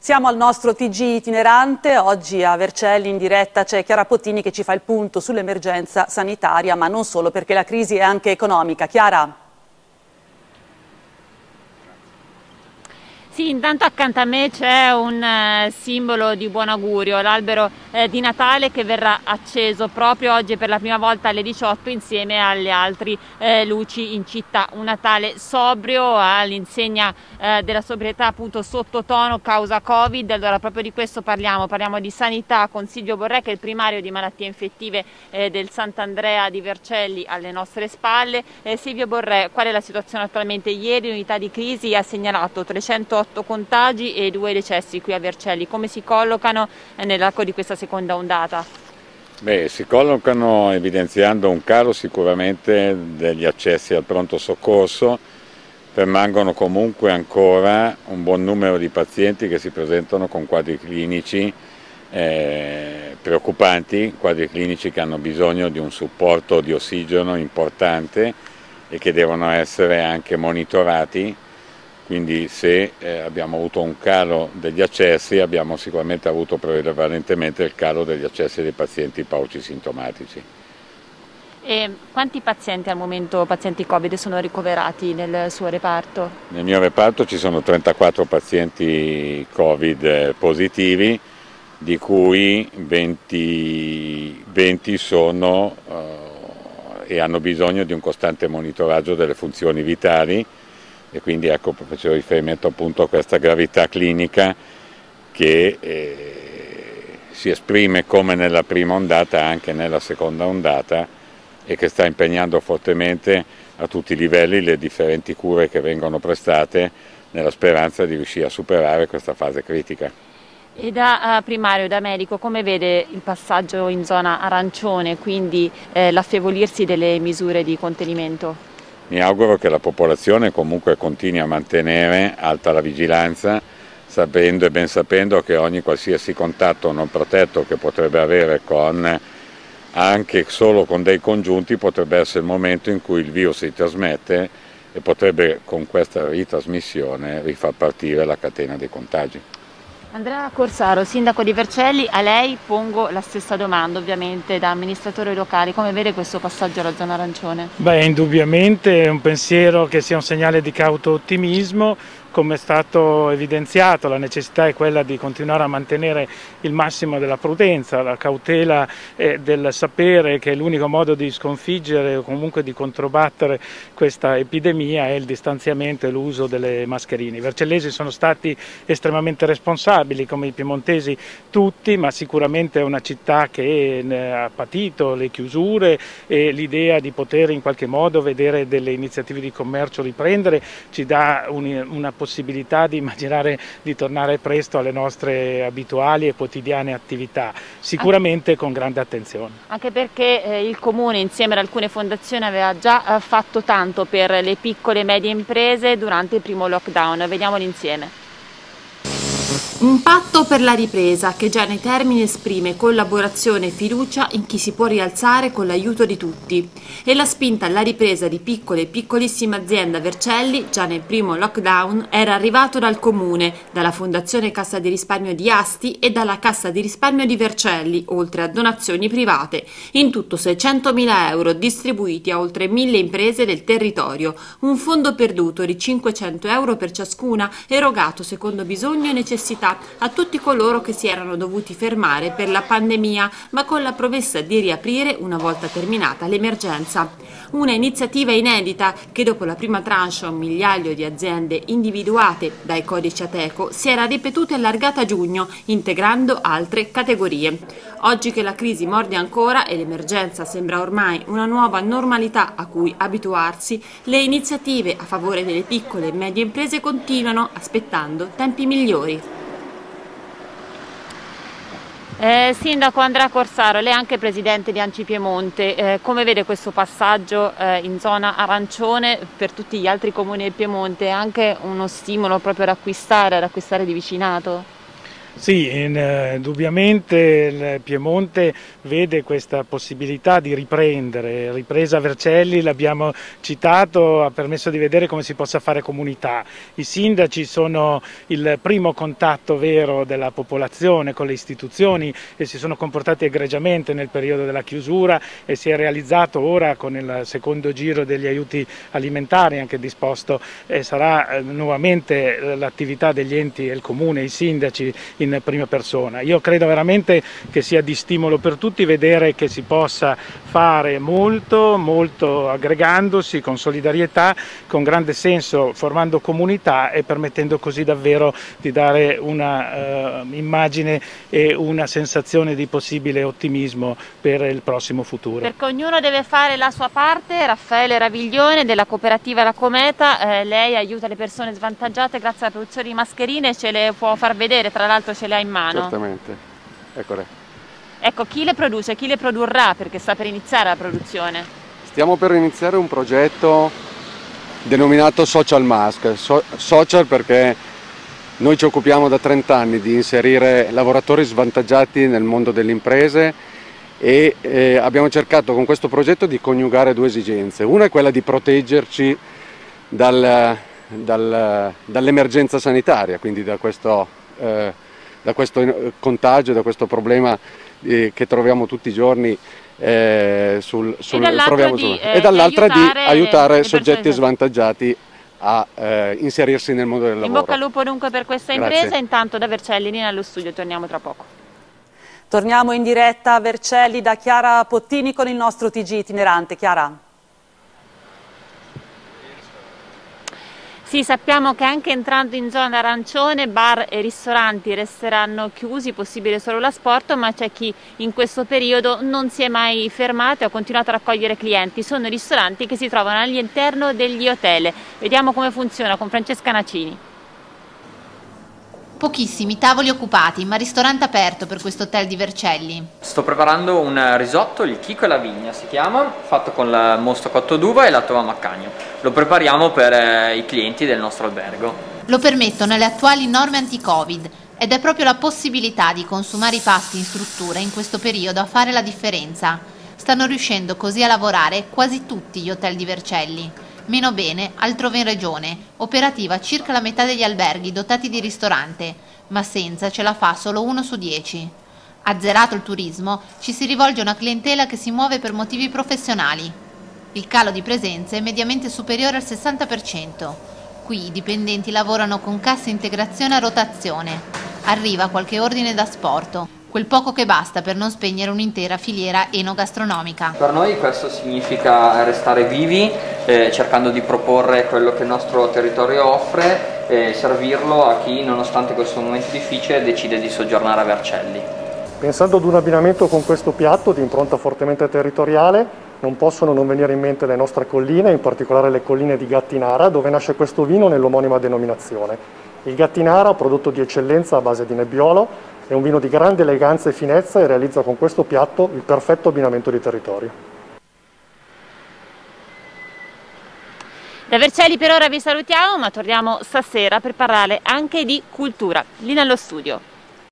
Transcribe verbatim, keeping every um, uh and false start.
Siamo al nostro T G itinerante, oggi a Vercelli in diretta c'è Chiara Pottini che ci fa il punto sull'emergenza sanitaria, ma non solo, perché la crisi è anche economica. Chiara? Sì, intanto accanto a me c'è un eh, simbolo di buon augurio, l'albero eh, di Natale che verrà acceso proprio oggi per la prima volta alle diciotto insieme alle altre eh, luci in città. Un Natale sobrio all'insegna eh, della sobrietà, appunto sottotono causa Covid. Allora proprio di questo parliamo, parliamo di sanità con Silvio Borré, che è il primario di malattie infettive eh, del Sant'Andrea di Vercelli alle nostre spalle. Eh, Silvio Borré, qual è la situazione attualmente? Ieri l'unità di crisi ha segnalato trecentotto contagi e due decessi qui a Vercelli. Come si collocano nell'arco di questa seconda ondata? Beh, si collocano evidenziando un calo sicuramente degli accessi al pronto soccorso. Permangono comunque ancora un buon numero di pazienti che si presentano con quadri clinici eh, preoccupanti, quadri clinici che hanno bisogno di un supporto di ossigeno importante e che devono essere anche monitorati. Quindi se eh, abbiamo avuto un calo degli accessi, abbiamo sicuramente avuto prevalentemente il calo degli accessi dei pazienti paucisintomatici. E quanti pazienti al momento, pazienti Covid, sono ricoverati nel suo reparto? Nel mio reparto ci sono trentaquattro pazienti Covid positivi, di cui venti, venti sono eh, e hanno bisogno di un costante monitoraggio delle funzioni vitali. E quindi ecco, facevo riferimento appunto a questa gravità clinica che eh, si esprime come nella prima ondata anche nella seconda ondata e che sta impegnando fortemente a tutti i livelli le differenti cure che vengono prestate nella speranza di riuscire a superare questa fase critica. E da uh, primario, da medico, come vede il passaggio in zona arancione, quindi eh, l'affievolirsi delle misure di contenimento? Mi auguro che la popolazione comunque continui a mantenere alta la vigilanza, sapendo e ben sapendo che ogni qualsiasi contatto non protetto che potrebbe avere con, anche solo con dei congiunti, potrebbe essere il momento in cui il virus si trasmette e potrebbe con questa ritrasmissione rifar partire la catena dei contagi. Andrea Corsaro, sindaco di Vercelli, a lei pongo la stessa domanda, ovviamente da amministratore locale. Come vede questo passaggio alla zona arancione? Beh, indubbiamente è un pensiero che sia un segnale di cauto ottimismo. Come è stato evidenziato, la necessità è quella di continuare a mantenere il massimo della prudenza, la cautela eh, del sapere che l'unico modo di sconfiggere o comunque di controbattere questa epidemia è il distanziamento e l'uso delle mascherine. I vercellesi sono stati estremamente responsabili, come i piemontesi tutti, ma sicuramente è una città che ha patito le chiusure e l'idea di poter in qualche modo vedere delle iniziative di commercio riprendere ci dà un, una possibilità possibilità di immaginare di tornare presto alle nostre abituali e quotidiane attività, sicuramente con grande attenzione. Anche perché eh, il Comune insieme ad alcune fondazioni aveva già eh, fatto tanto per le piccole e medie imprese durante il primo lockdown, vediamolo insieme. Un patto per la ripresa che già nei termini esprime collaborazione e fiducia in chi si può rialzare con l'aiuto di tutti. E la spinta alla ripresa di piccole e piccolissime aziende a Vercelli, già nel primo lockdown, era arrivato dal Comune, dalla Fondazione Cassa di Risparmio di Asti e dalla Cassa di Risparmio di Vercelli, oltre a donazioni private. In tutto seicentomila euro distribuiti a oltre mille imprese del territorio. Un fondo perduto di cinquecento euro per ciascuna, erogato secondo bisogno e necessità a tutti coloro che si erano dovuti fermare per la pandemia, ma con la promessa di riaprire una volta terminata l'emergenza. Una iniziativa inedita che dopo la prima tranche a un migliaio di aziende individuate dai codici Ateco si era ripetuta e allargata a giugno, integrando altre categorie. Oggi che la crisi morde ancora e l'emergenza sembra ormai una nuova normalità a cui abituarsi, le iniziative a favore delle piccole e medie imprese continuano, aspettando tempi migliori. Eh, Sindaco Andrea Corsaro, lei è anche presidente di Anci Piemonte, eh, come vede questo passaggio eh, in zona arancione per tutti gli altri comuni del Piemonte? È anche uno stimolo proprio ad acquistare, ad acquistare di vicinato? Sì, indubbiamente il Piemonte vede questa possibilità di riprendere. Ripresa Vercelli, l'abbiamo citato, ha permesso di vedere come si possa fare comunità. I sindaci sono il primo contatto vero della popolazione con le istituzioni e si sono comportati egregiamente nel periodo della chiusura, e si è realizzato ora con il secondo giro degli aiuti alimentari anche disposto, e sarà nuovamente l'attività degli enti e il comune, i sindaci in prima persona. Io credo veramente che sia di stimolo per tutti vedere che si possa fare molto, molto aggregandosi con solidarietà, con grande senso, formando comunità e permettendo così davvero di dare una uh, immagine e una sensazione di possibile ottimismo per il prossimo futuro. Perché ognuno deve fare la sua parte. Raffaele Raviglione della cooperativa La Cometa, eh, lei aiuta le persone svantaggiate grazie alla produzione di mascherine, ce le può far vedere, tra l'altro ce le ha in mano. Certamente, eccole. Ecco, chi le produce, chi le produrrà, perché sta per iniziare la produzione? Stiamo per iniziare un progetto denominato Social Mask, so social perché noi ci occupiamo da trenta anni di inserire lavoratori svantaggiati nel mondo delle imprese e eh, abbiamo cercato con questo progetto di coniugare due esigenze. Una è quella di proteggerci dal, dal, dall'emergenza sanitaria, quindi da questo, eh, da questo contagio, da questo problema eh, che troviamo tutti i giorni eh, sul, sul, e dall'altra di, eh, e dall'altra di aiutare, aiutare soggetti persone svantaggiati a eh, inserirsi nel mondo del lavoro. In bocca al lupo dunque per questa Grazie. impresa. Intanto da Vercelli nello studio, torniamo tra poco. Torniamo in diretta a Vercelli da Chiara Pottini con il nostro T G itinerante. Chiara. Sì, sappiamo che anche entrando in zona arancione bar e ristoranti resteranno chiusi, possibile solo l'asporto, ma c'è chi in questo periodo non si è mai fermato e ha continuato a raccogliere clienti. Sono ristoranti che si trovano all'interno degli hotel. Vediamo come funziona con Francesca Nacini. Pochissimi tavoli occupati, ma ristorante aperto per questo hotel di Vercelli. Sto preparando un risotto, il Chico e la Vigna si chiama, fatto con il mosto cotto d'uva e la tova maccagno. Lo prepariamo per eh, i clienti del nostro albergo. Lo permettono le attuali norme anti-Covid ed è proprio la possibilità di consumare i pasti in struttura in questo periodo a fare la differenza. Stanno riuscendo così a lavorare quasi tutti gli hotel di Vercelli. Meno bene altrove in regione, operativa circa la metà degli alberghi dotati di ristorante, ma senza ce la fa solo uno su dieci. Azzerato il turismo, ci si rivolge a una clientela che si muove per motivi professionali. Il calo di presenze è mediamente superiore al sessanta per cento. Qui i dipendenti lavorano con cassa integrazione a rotazione. Arriva qualche ordine da asporto, quel poco che basta per non spegnere un'intera filiera enogastronomica. Per noi questo significa restare vivi, eh, cercando di proporre quello che il nostro territorio offre e servirlo a chi, nonostante questo momento difficile, decide di soggiornare a Vercelli. Pensando ad un abbinamento con questo piatto di impronta fortemente territoriale, non possono non venire in mente le nostre colline, in particolare le colline di Gattinara, dove nasce questo vino nell'omonima denominazione. Il Gattinara, prodotto di eccellenza a base di Nebbiolo, è un vino di grande eleganza e finezza e realizza con questo piatto il perfetto abbinamento di territorio. Da Vercelli per ora vi salutiamo, ma torniamo stasera per parlare anche di cultura. Lì nello studio.